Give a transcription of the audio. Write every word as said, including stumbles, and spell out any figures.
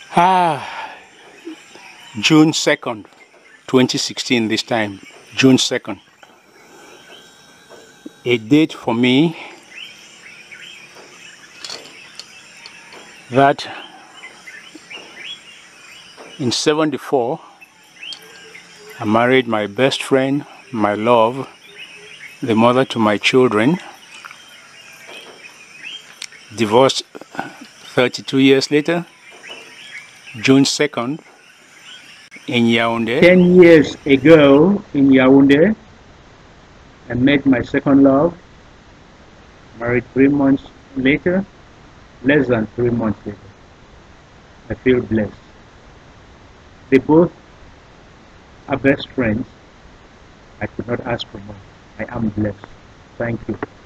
Ah, June second, twenty sixteen this time, June second. A date for me that in seventy-four I married my best friend, my love, the mother to my children. Divorced thirty-two years later, June second, in Yaoundé. Ten years ago in Yaoundé, I met my second love. Married three months later, less than three months later. I feel blessed. They both are best friends. I could not ask for more. I am blessed. Thank you.